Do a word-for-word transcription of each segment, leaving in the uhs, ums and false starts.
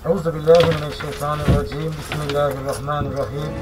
Euzubillahimineşşeytanirracim. Bismillahirrahmanirrahim.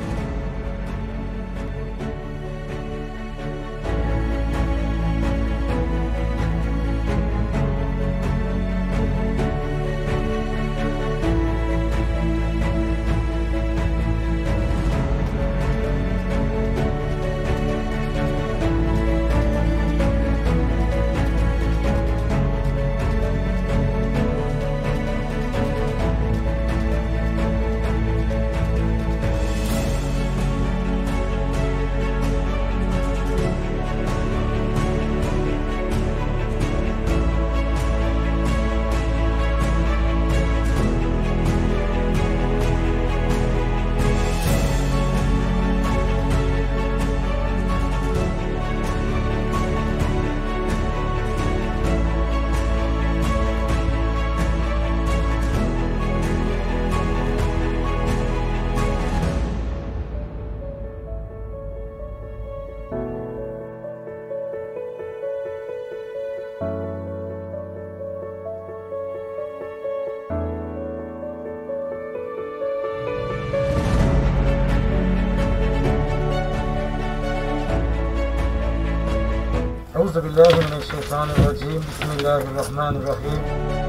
Euzubillahimineşşeytanirracim. Bismillahirrahmanirrahim.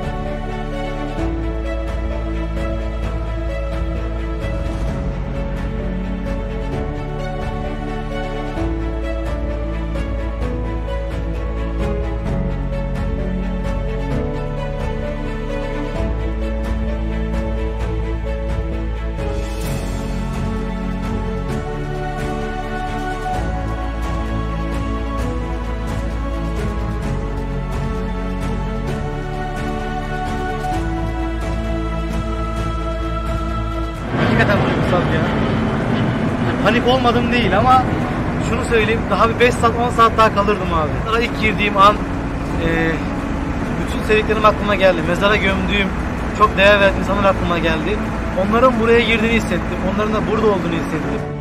Hakikaten duygusal ya. Panik olmadım değil ama şunu söyleyeyim, daha bir beş saat on saat daha kalırdım abi. Mezara ilk girdiğim an e, bütün sevdiklerim aklıma geldi. Mezara gömdüğüm çok değer verdiğim insanlar aklıma geldi. Onların buraya girdiğini hissettim. Onların da burada olduğunu hissettim.